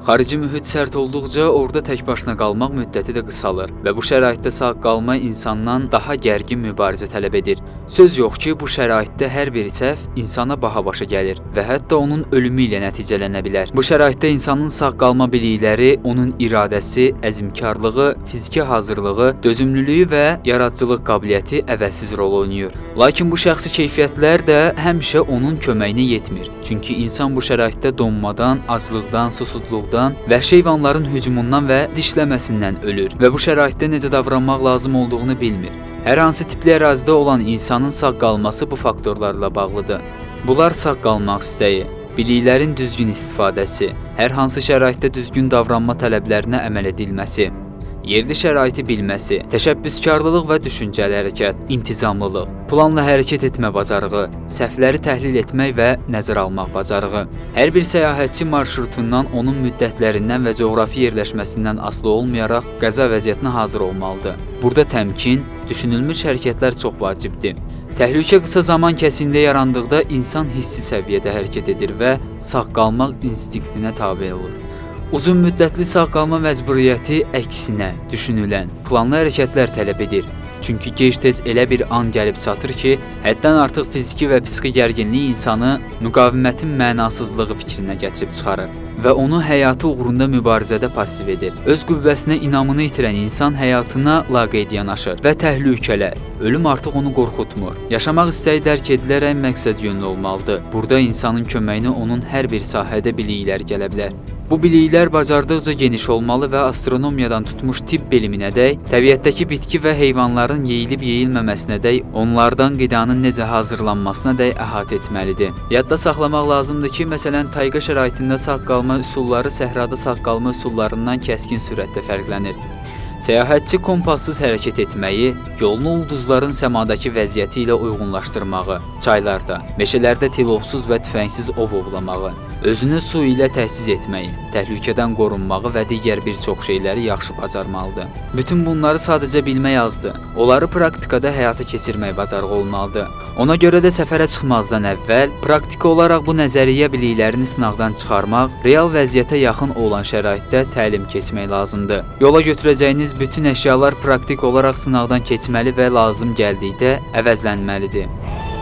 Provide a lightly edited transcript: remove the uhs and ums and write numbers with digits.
Xarici mühit sərt olduqca orada tək başına qalmaq müddəti də qısalır və bu şəraitdə sağ qalma insandan daha gərgin mübarizə tələb edir. Söz yox ki, bu şəraitdə hər bir səhv insana baha başa gəlir və hətta onun ölümü ilə nəticələnə bilər. Bu şəraitdə insanın sağ qalma bilikləri, onun iradəsi, əzmkarlığı, fiziki hazırlığı, dözümlülüyü və yaradıcılıq qabiliyyəti əvəzsiz rol oynayır. Lakin bu şəxsi keyfiyyətlər də həmişə onun köməyinə yetmir. Çünki insan bu şəraitdə donmadan, aclıqdan, susuzluqdan, vəhşi heyvanların hücumundan və dişləməsindən ölür və bu şəraitdə necə davranmaq lazım olduğunu bilmir. Hər hansı tipli ərazidə olan insanın sağ qalması bu faktorlarla bağlıdır. Bunlar sağ qalmaq istəyi, biliklərin düzgün istifadəsi, hər hansı şəraitdə düzgün davranma tələblərinə əməl edilməsi, yerli şəraiti bilməsi, təşəbbüskarlılıq və düşüncəli hərəkət, intizamlılıq, planla hərəkət etmə bacarığı, səhvləri təhlil etmək və nəzərə almaq bacarığı. Hər bir səyahətçi marşrutundan, onun müddətlərindən və coğrafi yerləşməsindən asılı olmayaraq qəza vəziyyətinə hazır olmalıdır. Burada təmkin, düşünülmüş hərəkətlər çox vacibdir. Təhlükə qısa zaman kəsiyində yarandıqda insan hissi səviyyədə hərəkət edir və sağ qalmaq instinktinə tabe olur. Uzun müddətli sağ qalma məcburiyyəti əksinə, düşünülən, planlı hərəkətlər tələb edir. Çünki gec-tez elə bir an gəlib çatır ki, həddən artıq fiziki və psixi gərginlik insanı müqavimətin mənasızlığı fikrinə gətirib çıxarır və onu həyatı uğrunda mübarizədə pasiv edir. Öz qüvvəsinə inamını itirən insan həyatına laqeyd yanaşır və təhlükələr, ölüm artıq onu qorxutmur. Yaşamaq istəyi dərk edilərək məqsəd yönlü olmalıdır. Burada insanın köməyinə onun hər bir sahədə biliklər gələ bilər. Bu biliklər bacardıqca geniş olmalı və astronomiyadan tutmuş tibb biliminədək, təbiətdəki bitki və heyvanların yeyilib-yeyilməməsinədək, onlardan qidanın necə hazırlanmasınadək əhatə etməlidir. Yadda saxlamaq lazımdır ki, məsələn, tayqa şəraitində sağ qalma üsulları səhrada sağ qalma üsullarından kəskin sürətdə fərqlənir. Səyahətçi kompassız hərəkət etməyi, yolunu ulduzların səmadakı vəziyyəti ilə uyğunlaşdırmağı, çaylarda, meşələrdə tilovsuz və tüfəngsiz ov ovlamağı, özünü su ilə təhsiz etməyi, təhlükədən qorunmağı və digər bir çox şeyləri yaxşı bacarmalıdır. Bütün bunları sadəcə bilmək azdır. Onları praktikada həyata keçirmək bacarığı olmalıdır. Ona görə də səfərə çıxmazdan əvvəl praktiki olaraq bu nəzəriyyə biliklərini sınaqdan çıxarmaq, real vəziyyətə yaxın olan şəraitdə təlim keçmək lazımdır. Yola götürəcəyiniz bütün əşyalar praktik olaraq sınaqdan keçməli və lazım gəldikdə əvəzlənməlidir.